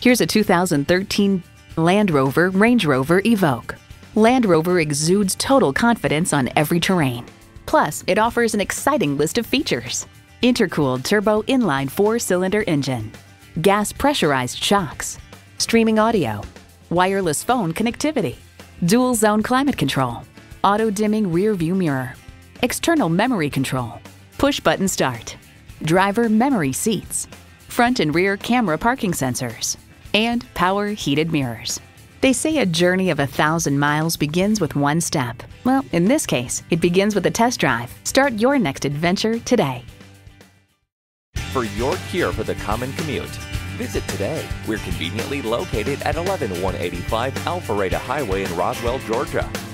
Here's a 2013 Land Rover Range Rover Evoque. Land Rover exudes total confidence on every terrain. Plus, it offers an exciting list of features. Intercooled turbo inline 4-cylinder engine, gas pressurized shocks, streaming audio, wireless phone connectivity, dual zone climate control, auto dimming rear view mirror, external memory control, push button start, driver memory seats, front and rear camera parking sensors, and power heated mirrors. They say a journey of 1,000 miles begins with one step. Well, in this case, it begins with a test drive. Start your next adventure today. For your cure for the common commute, visit today. We're conveniently located at 11185 Alpharetta Highway in Roswell, Georgia.